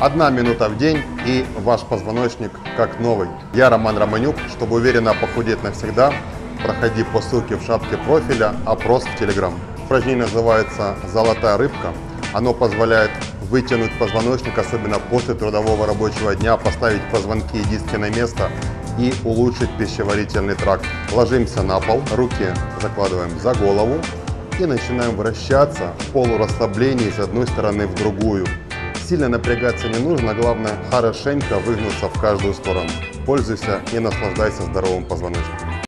1 минута в день, и ваш позвоночник как новый. Я Роман Романюк. Чтобы уверенно похудеть навсегда, проходи по ссылке в шапке профиля опрос в Telegram. Упражнение называется «Золотая рыбка». Оно позволяет вытянуть позвоночник, особенно после трудового рабочего дня, поставить позвонки и диски на место и улучшить пищеварительный тракт. Ложимся на пол, руки закладываем за голову и начинаем вращаться в полурасслаблении с одной стороны в другую. Сильно напрягаться не нужно, главное хорошенько выгнуться в каждую сторону. Пользуйся и наслаждайся здоровым позвоночником.